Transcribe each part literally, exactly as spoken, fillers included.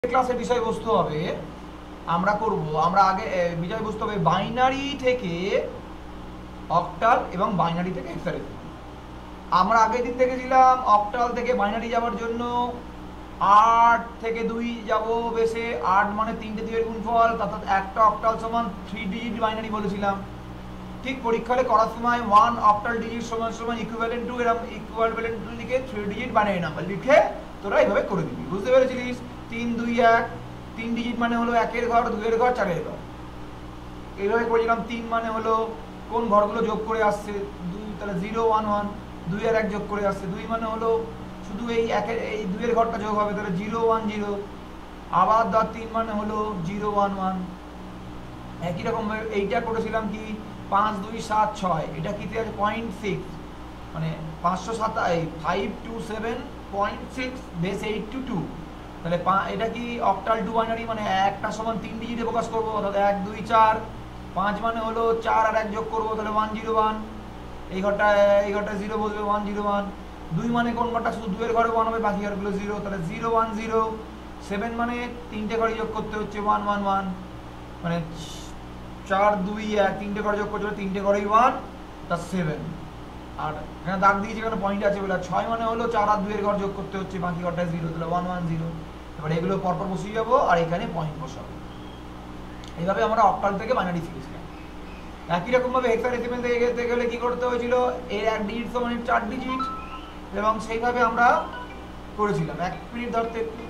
ক্লাসের বিষয়বস্তু হবে আমরা করব আমরা আগে বিষয়বস্তু হবে বাইনারি থেকে অক্টাল এবং বাইনারি থেকে হেক্সাডেসিমাল। আমরা আগের দিন দেখেছিলাম অক্টাল থেকে বাইনারি যাওয়ার জন্য আট থেকে দুই যাব বেশে, আট মানে তিনটে দুইয়ের গুণফল, অর্থাৎ একটা অক্টাল সমান থ্রি ডিজিট বাইনারি বলেছিলাম। ঠিক পরীক্ষায় করার সময় ওয়ান অক্টাল ডিজিট সমান সমান ইকুইভ্যালেন্ট টু এরকম ইকুইভ্যালেন্ট টু লিখে থ্রি ডিজিট বাইনারি নাম্বার লিখে তোরা এইভাবে করে দিবি। বুঝতে পেরেছিলিস? তিন দুই এক, তিন ডিজিট মানে হলো একের ঘর, দুইয়ের ঘর, চারের ঘর। এইভাবে করেছিলাম। তিন মানে হলো কোন ঘরগুলো যোগ করে আসছে, দুই তাহলে জিরো ওয়ান ওয়ান, দুই আর এক যোগ করে আসছে, দুই মানে হলো শুধু এই একের এই দুইয়ের ঘরটা যোগ হবে, তাহলে জিরো ওয়ান জিরো। আবার ধর তিন মানে হলো জিরো ওয়ান ওয়ান। একই রকম এইটা করেছিলাম কি পাঁচ দুই সাত ছয়, এটা কি আছে পয়েন্ট সিক্স, মানে পাঁচশো সাতাই five two seven point six base eight two two. তাহলে এটা কি অক্টাল টু বাইনারি, মানে একটা সমান তিন ডিজিটে প্রকাশ করবো, অর্থাৎ এক দুই চার। পাঁচ মানে হলো চার আর এক যোগ করবো, তাহলে ওয়ান জিরো ওয়ান। এই ঘরটা এই ঘরটা জিরো বসবে, ওয়ান জিরো ওয়ান। দুই মানে কোন ঘরটা শুধু দুইয়ের ঘরে ওয়ান হবে, বাকি ঘরগুলো জিরো, তাহলে জিরো ওয়ান জিরো। সেভেন মানে তিনটে ঘরে যোগ করতে হচ্ছে ওয়ান ওয়ান ওয়ান, মানে চার দুই এক, তিনটে ঘরে যোগ করতে হবে, তিনটে ঘরেই ওয়ান, তা সেভেন। আর এখানে দাগ দিয়েছি, এখানে পয়েন্ট আছে বলে। ছয় মানে হলো চার আর দুইয়ের ঘর যোগ করতে হচ্ছে, বাকি ঘরটা জিরো, তাহলে ওয়ান ওয়ান জিরো। এবার এগুলো পরপর বসিয়ে যাবো আর এখানে পয়েন্ট বসাবো। এইভাবে আমরা অক্টাল থেকে বাইনারি শিখেছিলাম। একই রকম ভাবে হেক্সাডেসিমাল থেকে যেতে গেলে কি করতে হয়েছিল, এর এক ডিজিট সমান চার ডিজিট, এবং সেইভাবে আমরা করেছিলাম। এক মিনিট ধরতে একটু।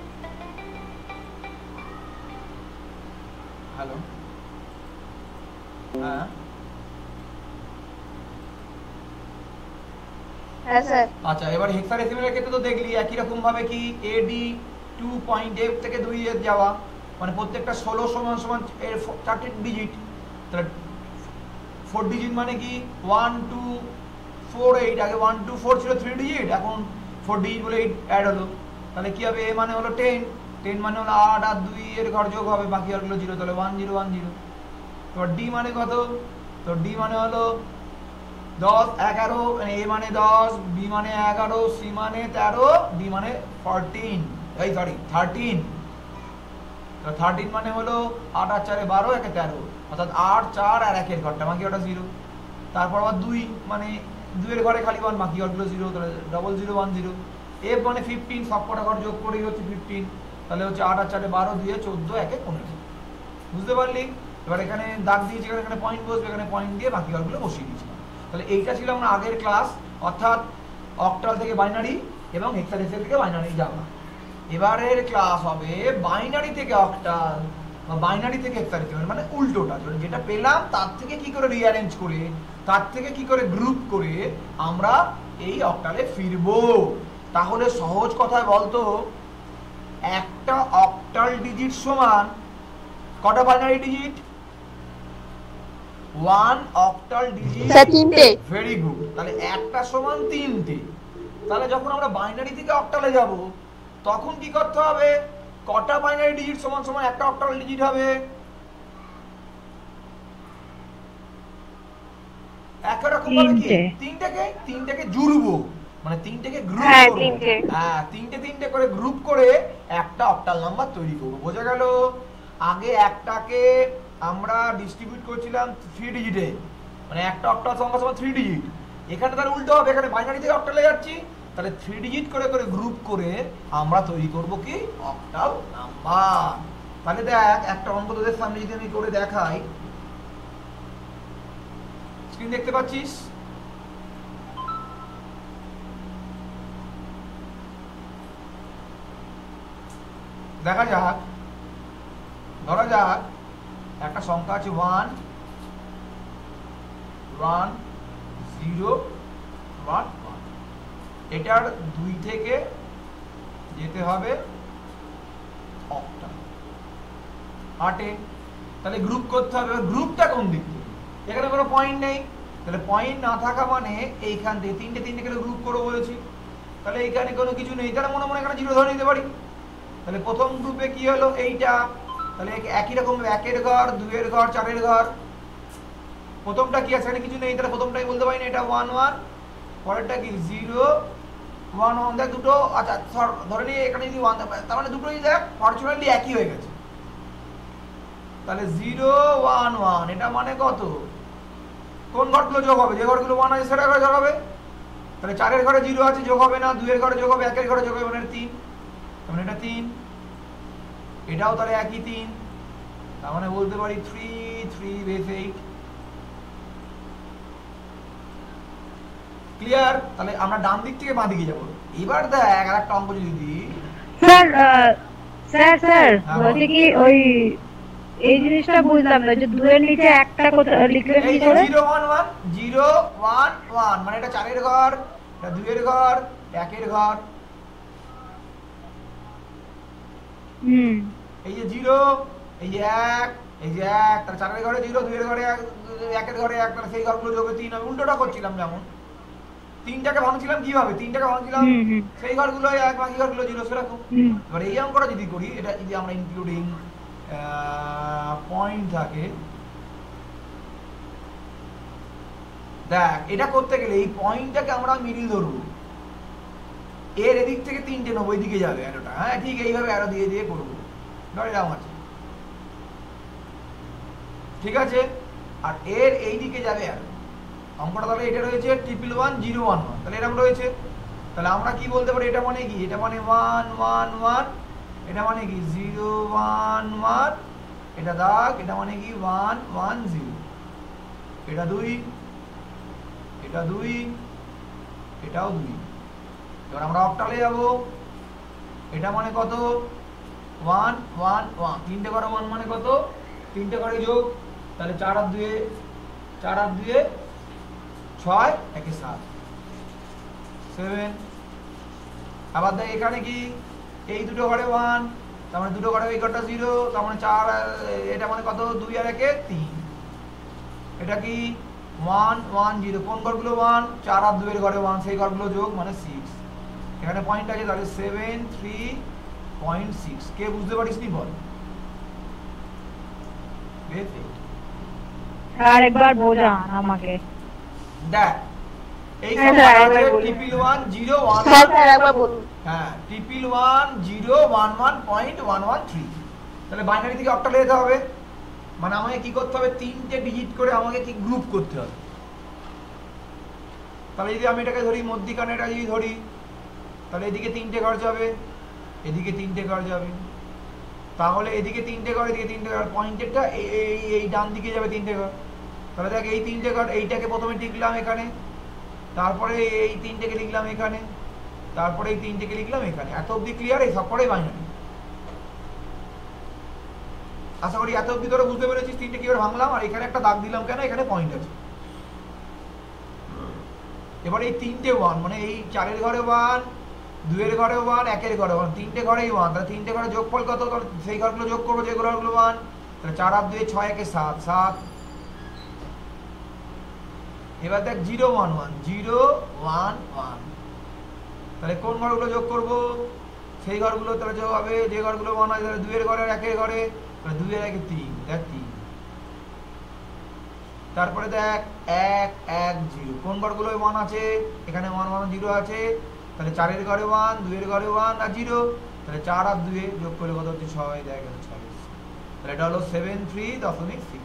হ্যালো, হ্যাঁ হ্যাঁ স্যার। আচ্ছা, এবার হেক্সাডেসিমালের ক্ষেত্রে তো দেখলি একই রকম ভাবে কি এডি টু পয়েন্ট এইট থেকে দুই এর যাওয়া, মানে প্রত্যেকটা ষোলো সমান সমান এর চারটে ডিজিট। তাহলে ফোর ডিজিট মানে কি ওয়ান টু ফোর এইট, আগে ওয়ান টু ফোর ছিল থ্রি ডিজিট, এখন ফোর ডিজিট বলে এইট অ্যাড হলো। তাহলে কি হবে, এ মানে হলো টেন, টেন মানে হলো আট আর দুই এর ঘর যোগ হবে, বাকি ঘরগুলো জিরো, তাহলে ওয়ান জিরো ওয়ান জিরো। তো ডি মানে কত, তো ডি মানে হলো দশ এগারো, মানে এ মানে দশ, বি মানে এগারো, সি মানে তেরো, ডি মানে ফোরটিন, এই সরি থার্টিন। থার্টিন মানে হলো আট আর চারে বারো, একে তেরো, অর্থাৎ আট চার আর একের ঘরটা, বাকি ওটা জিরো। তারপর আবার দুই মানে দুইয়ের ঘরে খালি ওয়ান, বাকি ঘরগুলো জিরো, তাহলে double zero one zero. F মানে ফিফটিন, সব কটা ঘর যোগ করেই হচ্ছে ফিফটিন, তাহলে হচ্ছে আট আর চারে বারো, দুইয়ে চোদ্দো, একে পনেরো। বুঝতে পারলি? এবার এখানে দাগ দিয়েছি, এখানে পয়েন্ট বসবে, এখানে পয়েন্ট দিয়ে বাকি ঘরগুলো বসিয়ে দিয়েছি। তাহলে এইটা ছিল আমরা আগের ক্লাস, অর্থাৎ অক্টাল থেকে বাইনারি এবং হেক্সাডেসিমাল থেকে বাইনারি যাওয়া। এবারের ক্লাস হবে বাইনারি থেকে অক্টাল বা বাইনারি থেকে হেক্সাডেসিমাল, মানে উল্টোটা, যেটা পেলাম তার থেকে কি করে রিঅ্যারেঞ্জ করে, তার থেকে কি করে গ্রুপ করে আমরা এই অক্টালে ফিরবো। তাহলে সহজ কথায় বলতো, একটা অক্টাল ডিজিট সমান কটা binary digit? One octal digit তিনটে। Very good. তাহলে একটা সমান তিনটে। তাহলে যখন আমরা বাইনারি থেকে অক্টালে যাব তখন কি করতে হবে, কটা বাইনারি ডিজিট সমান সমান একটা অক্টাল ডিজিট হবে? একই রকম ভাবে কি তিনটাকে তিনটাকে জুড়বো, মানে তিনটাকে গ্রুপ করব। হ্যাঁ, তিনটে তিনটে করে গ্রুপ করে একটা অক্টাল নাম্বার তৈরি করব। বোঝা গেল? আগে একটাকে আমরা ডিস্ট্রিবিউট করছিলাম থ্রি ডিজিটে, মানে একটা অক্টাল সংখ্যা সমান থ্রি ডিজিট। এখানে তাহলে উল্টো হবে, এখানে বাইনারি থেকে অক্টালে যাচ্ছি, তাহলে থ্রি ডিজিট করে করে গ্রুপ করে আমরা তৈরি করব কি অক্টাল নাম্বার। তাহলে দেখ, একটা অঙ্ক তোদের সামনে যদি আমি করে দেখাই, স্ক্রিন দেখতে পাচ্ছিস? দেখা যাক, ধরা যাক একটা সংখ্যা আছে one one zero one one, এটার দুই থেকে যেতে হবে অক্টাল আটে। তাহলে গ্রুপ করতে হবে। গ্রুপটা কোন দিক থেকে? এখানে কোনো পয়েন্ট নেই, তাহলে পয়েন্ট না থাকা মানে এইখান থেকে তিনটে তিনটে করে গ্রুপ করে বলেছি, তাহলে এইখানে কোনো কিছু নেই, তাহলে মনে মনে এখানে জিরো ধরে নিতে পারি। তাহলে প্রথম গ্রুপে কি হলো, এইটা, তাহলে একই রকম একের ঘর, দুইয়ের ঘর, চারের ঘর। প্রথমটা কি আছে, এখানে কিছু নেই, তাহলে প্রথমটাই বলতে পারি না, এটা ওয়ান ওয়ান। পরেরটা কি জিরো ওয়ান ওয়ান দেখ দুটো, আচ্ছা ধরে নিই এখানে যদি ওয়ান, তার মানে দুটোই দেখ ফরচুনেটলি একই হয়ে গেছে। তাহলে জিরো ওয়ান ওয়ান এটা মানে কত, কোন ঘরগুলো যোগ হবে, যে ঘরগুলো ওয়ান আছে সেটা ঘরে যোগ হবে। তাহলে চারের ঘরে জিরো আছে, যোগ হবে না, দুইয়ের ঘরে যোগ হবে, একের ঘরে যোগ হবে, মানে তিন, তার মানে এটা তিন, এটাও তাহলে একই তিন, তার মানে বলতে পারি three three base eight. Clear? তাহলে আমরা ডান দিক থেকে বাঁ দিকে যাবো। এবার দেখ আর একটা অঙ্ক যদি দিই। স্যার স্যার স্যার বলছি কি ওই এই জিনিসটা বুঝলাম না যে দুই এর নিচে একটা কথা লিখলে কি করে? Zero one one zero one one মানে এটা চারের ঘর, এটা দুইয়ের ঘর, একের ঘর। হুম, এই যে জিরো, এই যে এক, এই যে এক, তাহলে চারের ঘরে জিরো, দুইয়ের ঘরে এক, একের ঘরে এক, তাহলে সেই ঘরগুলো যোগে তিন। আমি উল্টোটা করছিলাম, যেমন তিনটাকে ভাঙছিলাম কিভাবে, তিনটাকে ভাঙছিলাম সেই ঘরগুলো এক, বাকি ঘরগুলো জিরো, সেরকম। এবার এই অঙ্কটা যদি করি, এটা যদি আমরা ইনক্লুডিং পয়েন্ট থাকে, দেখ এটা করতে গেলে এই পয়েন্টটাকে আমরা মিডিল ধরবো, এর এদিক থেকে তিনটে নেবো, এদিকে যাবে অ্যারোটা, হ্যাঁ ঠিক এইভাবে অ্যারো দিয়ে দিয়ে করবো, ধর এরকম আছে, ঠিক আছে। আর এর এই দিকে যাবে অ্যারো, অঙ্কটা তাহলে এটা রয়েছে triple one zero one one, তাহলে এরকম রয়েছে। তাহলে আমরা কি বলতে পারি, এটা মানে কি, এটা মানে ওয়ান ওয়ান ওয়ান, এটা মানে কি জিরো ওয়ান ওয়ান, এটা দাগ, এটা মানে কি ওয়ান ওয়ান জিরো, এটা দুই, এটা দুই, এটাও দুই। এবার আমরা অক্টালে যাব, এটা মানে কত ওয়ান ওয়ান ওয়ান, তিনটে ঘরে ওয়ান মানে কত, তিনটে ঘরে যোগ, তাহলে চার আর দুয়ে, চার আর দুয়ে ছয়, একে সাত, সেভেন। আবার দেখ এখানে কি, এই দুটো ঘরে ওয়ান, তার মানে দুটো ঘরে এই ঘরটা জিরো, তার মানে চার, এটা মানে কত দুই আর একে তিন, এটা কি ওয়ান ওয়ান জিরো, কোন ঘরগুলো ওয়ান, চার আর দুইয়ের ঘরে ওয়ান, সেই ঘরগুলো যোগ মানে সিক্স। এখানে পয়েন্ট আছে, তাহলে সেভেন থ্রি পয়েন্ট সিক্স। কে বুঝতে পারিস নি বল? আর একবার বোঝান আমাকে। দেখ এই ট্রিপল ওয়ান জিরো ওয়ান, হ্যাঁ triple one zero one one point one one three. তাহলে বাইনারি থেকে অক্টালে যেতে হবে, মানে আমাকে কি করতে হবে, তিনটে ডিজিট করে আমাকে কি গ্রুপ করতে হবে। তাহলে যদি আমি এটাকে ধরি মধ্যিখানে, এটা যদি ধরি, তাহলে এদিকে তিনটে ঘর যাবে, এদিকে তিনটে ঘর যাবে, তাহলে এদিকে তিনটে ঘর, এদিকে তিনটে ঘর, পয়েন্টেরটা এই এই ডান দিকে যাবে তিনটে ঘর। তাহলে দেখ এই তিনটে ঘর, এইটাকে প্রথমে টিকলাম এখানে, তারপরে এই তিনটেকে লিখলাম এখানে, তারপরে এই তিনটেকে লিখলাম এখানে। এত অবধি ক্লিয়ার? এই সব পরেই বাইনারি। আশা করি এত অবধি তোরা বুঝতে পেরেছিস তিনটে কিভাবে ভাঙলাম। আর এখানে একটা দাগ দিলাম কেন, এখানে পয়েন্ট আছে। এবার এই তিনটে ওয়ান, মানে এই চারের ঘরে ওয়ান, দুইয়ের ঘরে ওয়ান, একের ঘরে ওয়ান, তিনটে ঘরেই ওয়ান, তাহলে তিনটে ঘরে যোগফল কত, সেই ঘরগুলো যোগ করবো যে ঘরগুলো ওয়ান, তাহলে চার আর দুই ছয়, একে সাত, সাত। এবার দেখ zero one one, zero one one, তাহলে কোন ঘরগুলো যোগ করবো, সেই ঘরগুলো তাহলে যোগ হবে যে ঘরগুলো ওয়ান হয়, তাহলে দুইয়ের ঘরে একের ঘরে, তাহলে দুইয়ের একে তিন, দেখ তিন। তারপরে দেখ এক এক জিরো, কোন ঘরগুলো ওয়ান আছে, এখানে ওয়ান ওয়ান জিরো আছে, তাহলে চারের ঘরে ওয়ান, দুইয়ের ঘরে ওয়ান আর জিরো, তাহলে চার আর দুয়ে যোগ করলে কত হচ্ছে ছয়, দেখ ছয়। তাহলে এটা হলো সেভেন থ্রি দশমিক সিক্স।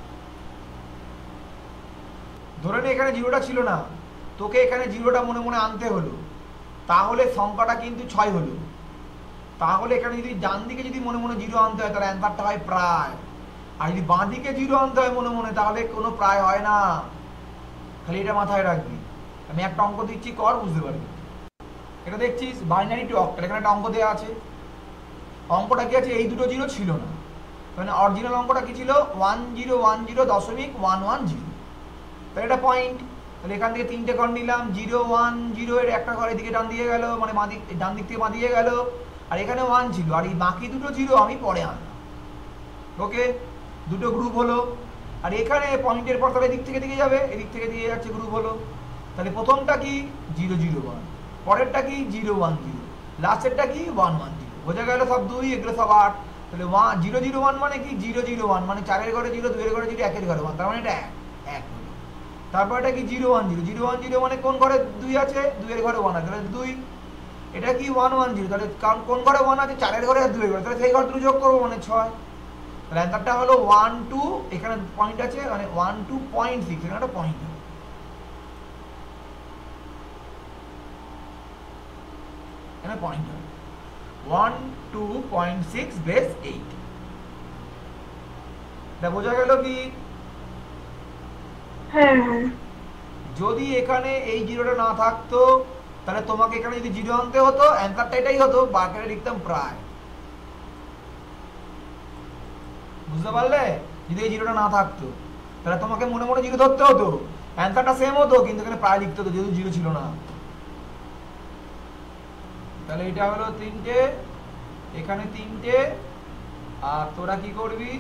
ধরে নে এখানে জিরোটা ছিল না, তোকে এখানে জিরোটা মনে মনে আনতে হলো, তাহলে সংখ্যাটা কিন্তু ছয় হলো। তাহলে এখানে যদি ডান দিকে যদি মনে মনে জিরো আনতে হয়, তাহলে অ্যান্সারটা হয় প্রায়। আর যদি বাঁ দিকে জিরো আনতে হয় মনে মনে, তাহলে কোনো প্রায় হয় না। খালি এটা মাথায় রাখবি। আমি একটা অঙ্ক দিচ্ছি, কর, বুঝতে পারবি। এটা দেখছিস বাইনারি টু অক্টাল, এখানে একটা অঙ্ক দেওয়া আছে। অঙ্কটা কি আছে, এই দুটো জিরো ছিল না, মানে অরিজিনাল অঙ্কটা কি ছিল, ওয়ান জিরো ওয়ান জিরো দশমিক ওয়ান ওয়ান জিরো। তাহলে এটা পয়েন্ট, তাহলে এখান থেকে তিনটে ঘর নিলাম, জিরো ওয়ান জিরো, এর একটা ঘরের দিকে ডান দিয়ে গেল, মানে বাঁ দিক ডান দিক থেকে বাঁ দিয়ে গেল, আর এখানে ওয়ান ছিল, আর এই বাকি দুটো জিরো আমি পরে আনলাম। ওকে, দুটো গ্রুপ হলো। আর এখানে পয়েন্টের পর তাহলে এদিক থেকে দিকে যাবে, এদিক থেকে দিয়ে যাচ্ছে, গ্রুপ হলো। তাহলে প্রথমটা কি জিরো জিরো ওয়ান, পরেরটা কি জিরো ওয়ান জিরো, লাস্টেরটা কি ওয়ান ওয়ান জিরো। বোঝা গেল সব দুই, এগুলো সব আট। তাহলে ওয়ান জিরো জিরো ওয়ান মানে কি, জিরো জিরো ওয়ান মানে চারের ঘরে জিরো, দুইয়ের ঘরে জিরো, একের ঘরে ওয়ান, তার মানে এটা এক এক। তারপর এটা কি zero one zero zero one zero মানে কোন ঘরে দুই আছে, দুইয়ের ঘরে ওয়ান আছে, তাহলে দুই। এটা কি ওয়ান ওয়ান জিরো, তাহলে কোন ঘরে ওয়ান আছে, চারের ঘরে আর দুইয়ের ঘরে, তাহলে সেই ঘর দুটো যোগ করবো মানে ছয়। তাহলে অ্যান্সারটা হলো ওয়ান টু, এখানে পয়েন্ট আছে মানে ওয়ান টু পয়েন্ট সিক্স, এখানে একটা পয়েন্ট হবে, এখানে পয়েন্ট হবে one two point six base eight. এটা বোঝা গেল কি? হ্যাঁ হ্যাঁ। যদি এখানে এই জিরোটা না থাকতো তাহলে তোমাকে এখানে যদি জিরো আনতে হতো, অ্যান্সারটা এটাই হতো, বাকিটা লিখতাম প্রায়। বুঝতে পারলে? যদি এই জিরোটা না থাকতো তাহলে তোমাকে মনে মনে জিরো ধরতে হতো, অ্যান্সারটা সেম হতো, কিন্তু এখানে প্রায় লিখতে হতো যেহেতু জিরো ছিল না। তাহলে এটা হলো তিনটে, এখানে তিনটে, আর তোরা কি করবি,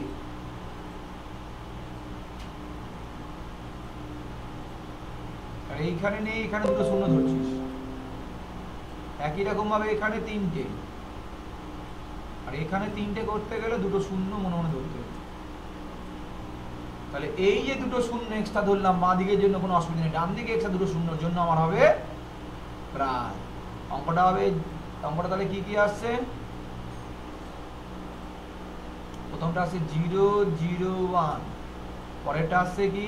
আর এইখানে নেই, এখানে দুটো শূন্য ধরছিস। একই রকম ভাবে এখানে তিনটে, আর এখানে তিনটে করতে গেলে দুটো শূন্য মনে মনে ধরতে হবে। তাহলে এই যে দুটো শূন্য এক্সট্রা ধরলাম বাঁ দিকের জন্য কোনো অসুবিধা নেই, ডান দিকে এক্সট্রা দুটো শূন্যর জন্য আমার হবে প্রায়। অঙ্কটা হবে, অঙ্কটা তাহলে কি কি আসছে, প্রথমটা আসছে জিরো জিরো ওয়ান, পরেরটা আসছে কি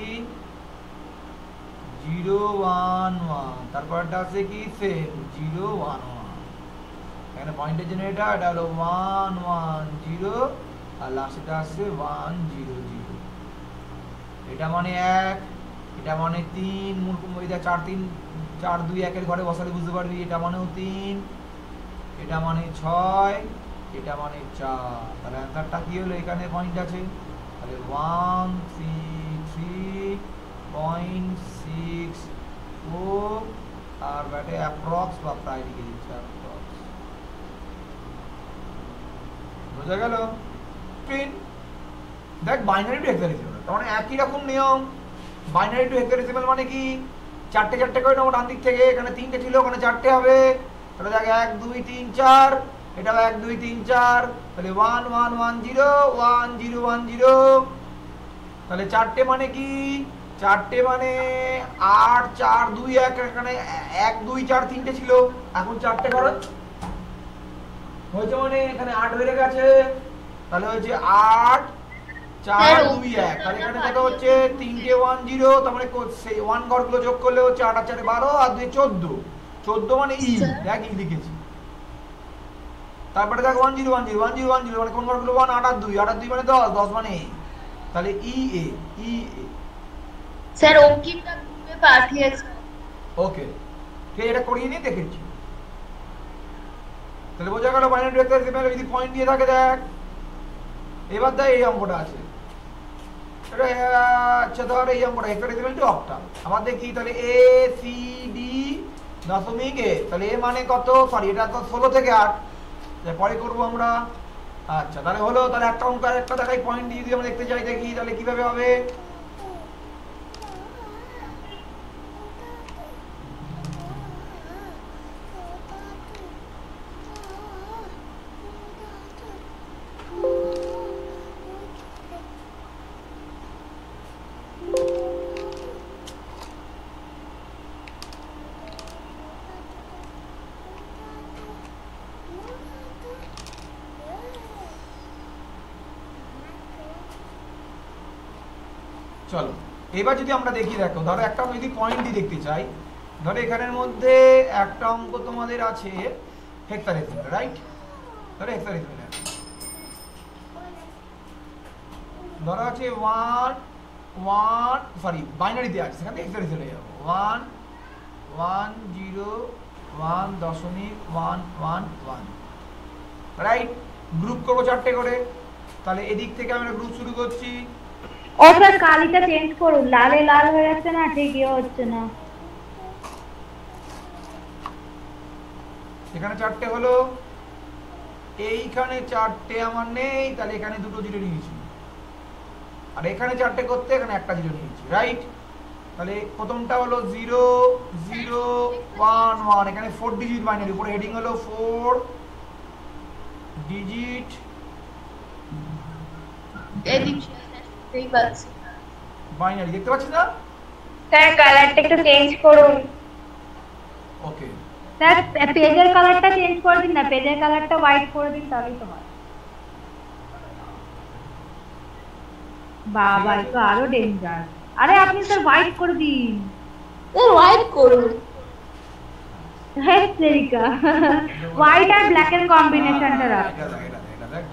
জিরো ওয়ান ওয়ান, তারপরটা আসছে কি সেম জিরো ওয়ান ওয়ান। এখানে পয়েন্টের জন্য এটা এটা হলো ওয়ান ওয়ান জিরো, আর লাস্টটা আসছে ওয়ান জিরো জিরো। এটা মানে এক, এটা মানে তিন, মূল এটা চার তিন চার দুই একের ঘরে বসালে বুঝতে পারবি, এটা মানেও তিন, এটা মানে ছয়, এটা মানে চার। তাহলে অ্যান্সারটা কি হলো, এখানে পয়েন্ট আছে, তাহলে one three three point six four, আর ব্যাটে অ্যাপ্রক্স বা প্রায় লিখে দিচ্ছে অ্যাপ্রক্স। বোঝা গেল? প্রিন্ট দেখ, বাইনারি টু হেক্সাডেসিমাল তার মানে একই রকম নিয়ম। বাইনারি টু হেক্সাডেসিমাল মানে কি, চারটে চারটে করে নেবো ডান দিক থেকে, এখানে তিনটে ছিল ওখানে চারটে হবে, তাহলে দেখ এক দুই তিন চার, এটাও এক দুই তিন চার, তাহলে one one one zero one zero one zero. তাহলে চারটে মানে কি, চারটে মানে আট চার দুই এক, এখানে এক দুই চার তিনটে ছিল, এখন চারটে করো হয়েছে মানে এখানে আট বেড়ে গেছে, তাহলে হয়েছে আট চার দুই এক। তাহলে এখানে দেখা হচ্ছে তিনটে ওয়ান জিরো, তার মানে সেই ওয়ান ঘরগুলো যোগ করলে হচ্ছে আট আর চারে বারো, আর দুই চোদ্দ, চোদ্দ মানে ই, দেখ ই লিখেছি। তারপরে দেখ one zero one zero one zero one zero মানে কোন ঘরগুলো ওয়ান, আট আর দুই, আট আর দুই মানে দশ, দশ মানে এ, তাহলে ই এ ই এ। স্যার অঙ্কিতটা গ্রুপে পাঠিয়েছে। ওকে, কে এটা করিয়ে নিয়ে দেখেছি। তাহলে বোঝা গেল বাইনারি হেক্সাডেসিমাল যদি পয়েন্ট দিয়ে থাকে। দেখ এবার দেখ এই অঙ্কটা আছে, এটা আচ্ছা ধর এই অঙ্কটা হেক্সাডেসিমাল টু অক্টাল। আবার দেখি তাহলে এ সি ডি দশমিক এ, তাহলে এ মানে কত, সরি এটা তো ষোলো থেকে আট, পরে করবো আমরা। আচ্ছা তাহলে হলো, তাহলে একটা অঙ্ক আর একটা দেখাই পয়েন্ট দিয়ে যদি আমরা দেখতে চাই, দেখি তাহলে কিভাবে হবে। চলো এবার যদি আমরা দেখি, দেখো ধরো একটা যদি পয়েন্ট দিয়ে দেখতে চাই, ধরো এখানের মধ্যে একটা অঙ্ক তোমাদের আছে হেক্সাডেসিমাল, রাইট? ধরো হেক্সাডেসিমাল ধরো আছে ওয়ান ওয়ান, সরি বাইনারিতে আছে, সেখান থেকে হেক্সাডেসিমাল হয়ে যাবো, ওয়ান ওয়ান জিরো ওয়ান দশমিক one one one, right? Group করবো চারটে করে, তাহলে এদিক থেকে আমরা গ্রুপ শুরু করছি। ও স্যার কালিটা চেঞ্জ করুন, লালে লাল হয়ে যাচ্ছে না, ঠিক ইয়ে হচ্ছে না। এখানে চারটে হলো, এইখানে চারটে আমার নেই, তাহলে এখানে দুটো জিরো নিয়েছি, আর এখানে চারটে করতে এখানে একটা জিরো নিয়েছি, রাইট? তাহলে প্রথমটা হলো জিরো জিরো ওয়ান ওয়ান, এখানে ফোর ডিজিট বাইনারি, উপরে হেডিং হলো ফোর ডিজিট এদিক এই পাচ্ছি বাইনারি, দেখতে পাচ্ছিস না? স্যার কালারটা একটু চেঞ্জ করুন। ওকে স্যার পেজের কালারটা চেঞ্জ করে দিন না, পেজের কালারটা হোয়াইট করে দিন তাহলেই তো হয়। বাবা এটা আরো ডেঞ্জার। আরে আপনি স্যার হোয়াইট করে দিন। স্যার হোয়াইট করুন। হ্যাঁ সেরিকা হোয়াইট আর ব্ল্যাক এর কম্বিনেশনটা রাখ। এটা দেখ এটা দেখ এটা দেখ।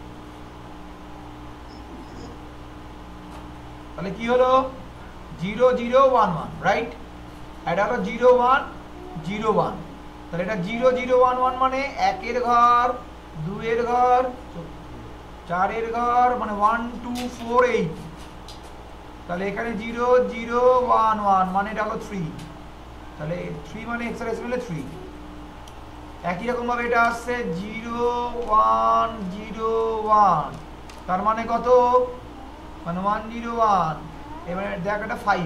তাহলে কি হলো zero zero one one, right? এটা হলো জিরো ওয়ান জিরো ওয়ান। তাহলে এটা জিরো জিরো ওয়ান ওয়ান মানে একের ঘর, দুইয়ের ঘর, চারের ঘর, মানে ওয়ান টু ফোর এইট। তাহলে এখানে জিরো জিরো ওয়ান ওয়ান মানে এটা হলো থ্রি। তাহলে থ্রি মানে এক্স ডেসিমেলে থ্রি। একই রকম ভাবে এটা আসছে জিরো ওয়ান জিরো ওয়ান, তার মানে কত? মানে ওয়ান জিরো ওয়ান। এবারে দেখ এটা ফাইভ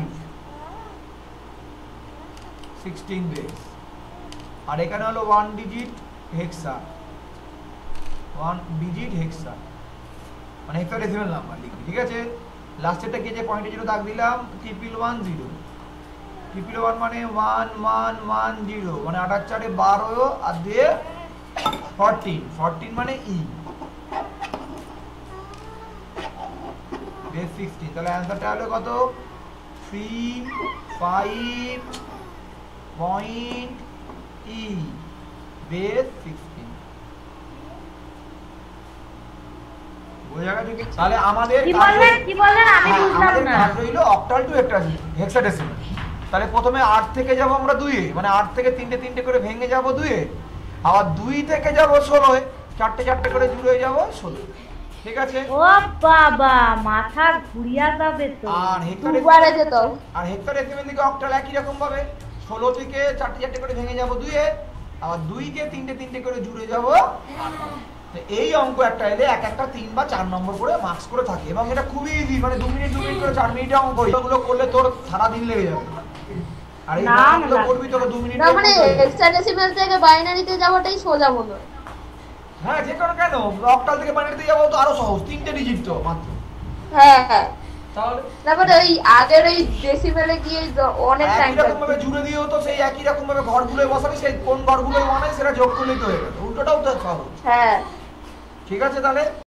সিক্সটিন বেস। আর এখানে হলো one digit hexa, one digit hexa মানে হেক্সাডেসিমাল নাম্বার লিখি, ঠিক আছে? লাস্টেরটা কি যে পয়েন্টে জিরো দাগ দিলাম, triple one zero. Triple one মানে ওয়ান ওয়ান ওয়ান জিরো, মানে আঠাশ চারে বারো আর দিয়ে ফোরটিন, ফোরটিন মানে ই বেস সিক্সটিন। তাহলে অ্যান্সারটা হলো কত? Three five point E base sixteen. বোঝা গেছে? তাহলে আমাদের কি বললেন কি বললেন আমি হ্যাঁ, বুঝলাম আমাদের না। কাজ রইলো অক্টাল টু হেক্সাডেসিমাল। তাহলে প্রথমে আট থেকে যাব আমরা দুইয়ে, মানে আট থেকে তিনটে তিনটে করে ভেঙে যাব দুইয়ে, আবার দুই থেকে যাব ষোলোয়, চারটে চারটে করে জুড়ে যাব ষোলো, ঠিক আছে? ও বাবা মাথা ঘুরিয়া যাবে তো। আর দুবারে যেত। আর হেক্সাডেসিমাল দিকে অক্টাল একই রকম ভাবে ষোলো থেকে চারটে চারটে করে ভেঙে যাব দুইয়ে, আবার দুইকে তিনটে তিনটে করে জুড়ে যাব আটে। তো এই অঙ্ক একটা এলে এক একটা তিন বা চার নম্বর করে মার্কস করে থাকে, এবং এটা খুবই ইজি, মানে দু মিনিট দু মিনিট করে চার মিনিটে অঙ্ক। এগুলো করলে তোর সারা দিন লেগে যাবে। আর এই না, অঙ্কগুলো না। করবি তোকে দু মিনিটে না মানে হেক্সাডেসিমাল থেকে বাইনারিতে যাওয়াটাই সোজা মনে হয়। হ্যাঁ যে কোনো কেন, অক্টাল থেকে বাইনারিতে যাবো তো আরো সহজ, তিনটে ডিজিট তো মাত্র। হ্যাঁ হ্যাঁ। তাহলে তারপরে ওই আগের ওই ডেসিমেলে গিয়ে য- অনেক টাইম একই রকম ভাবে জুড়ে দিয়েও তো সেই একই রকম ভাবে ঘরগুলোয় বসাবি, সেই কোন ঘরগুলোয় মানে সেটা যোগ করলেই তো হয়ে গেল, উল্টোটাও তো সহজ। হ্যাঁ। ঠিক আছে তাহলে